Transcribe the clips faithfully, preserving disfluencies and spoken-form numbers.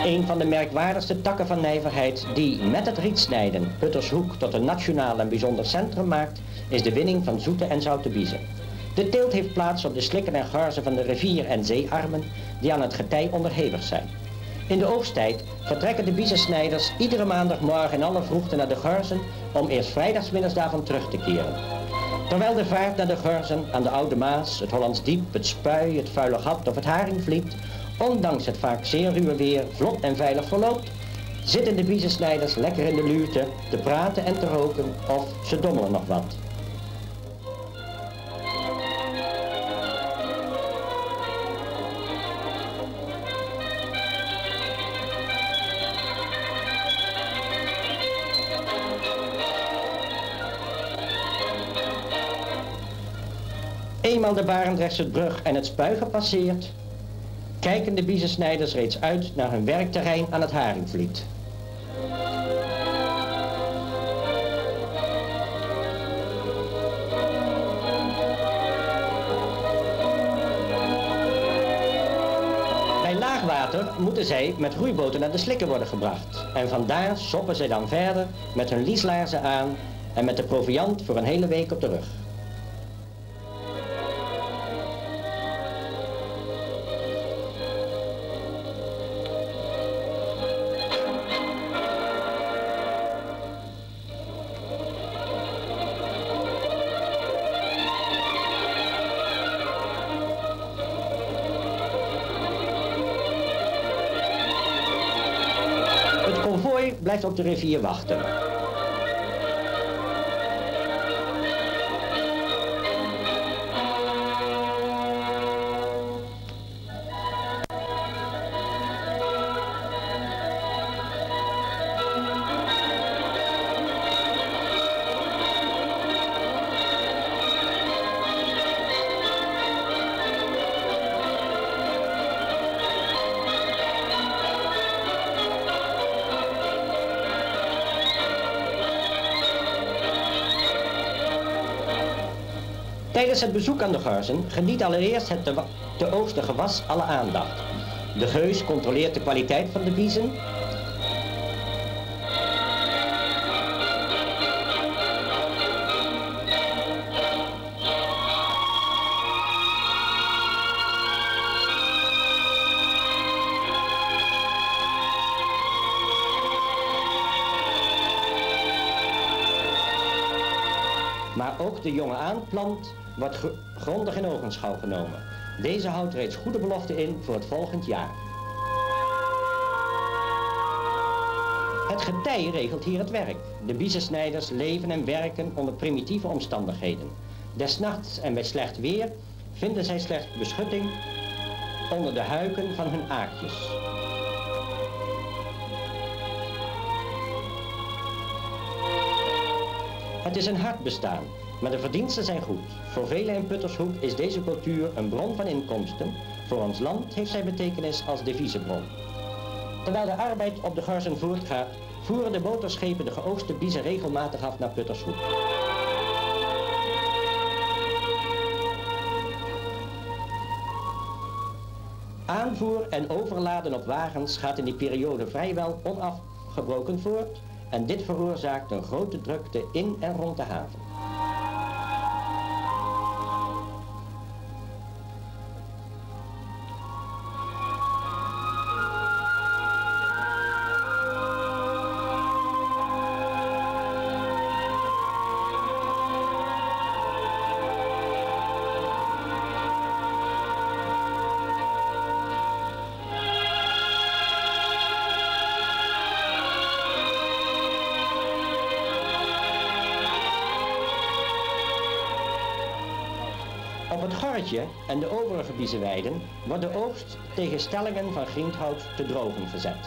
Een van de merkwaardigste takken van nijverheid die met het rietsnijden Puttershoek tot een nationaal en bijzonder centrum maakt, is de winning van zoete en zoute biezen. De teelt heeft plaats op de slikken en garzen van de rivier- en zeearmen die aan het getij onderhevig zijn. In de oogsttijd vertrekken de biezensnijders iedere maandagmorgen in alle vroegte naar de garzen om eerst vrijdagsmiddags daarvan terug te keren. Terwijl de vaart naar de garzen aan de Oude Maas, het Hollands Diep, het Spui, het Vuile Gat of het Haringvliet, ondanks het vaak zeer ruwe weer, vlot en veilig verloopt, zitten de biezensnijders lekker in de luwte te praten en te roken of ze dommelen nog wat. Eenmaal de Barendrechtsbrug en het Spui gepasseerd, kijken de biezensnijders reeds uit naar hun werkterrein aan het Haringvliet. Bij laagwater moeten zij met roeiboten naar de slikken worden gebracht. En vandaar soppen zij dan verder met hun lieslaarzen aan en met de proviand voor een hele week op de rug. Het konvooi blijft op de rivier wachten. Tijdens het bezoek aan de garzen geniet allereerst het te, te oogsten gewas alle aandacht. De geus controleert de kwaliteit van de biezen. Maar ook de jonge aanplant wordt grondig in ogenschouw genomen. Deze houdt reeds goede beloften in voor het volgend jaar. Het getij regelt hier het werk. De biezensnijders leven en werken onder primitieve omstandigheden. Des nachts en bij slecht weer vinden zij slechts beschutting onder de huiken van hun aakjes. Het is een hard bestaan, maar de verdiensten zijn goed. Voor velen in Puttershoek is deze cultuur een bron van inkomsten. Voor ons land heeft zij betekenis als deviesebron. Terwijl de arbeid op de garzen voortgaat, voeren de motorschepen de geoogste biezen regelmatig af naar Puttershoek. Aanvoer en overladen op wagens gaat in die periode vrijwel onafgebroken voort. En dit veroorzaakt een grote drukte in en rond de haven. Op het Gorretje en de overige biezenweiden wordt de oogst tegen stellingen van grindhout te drogen verzet.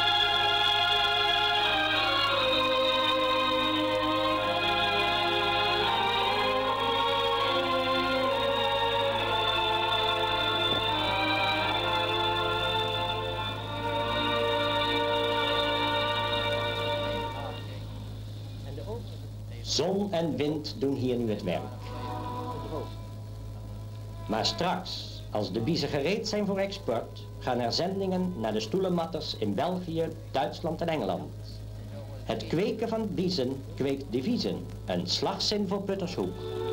Zon en wind doen hier nu het werk. Maar straks, Als de biezen gereed zijn voor export, gaan er zendingen naar de stoelenmatters in België, Duitsland en Engeland. Het kweken van biezen kweekt deviezen, een slagzin voor Puttershoek.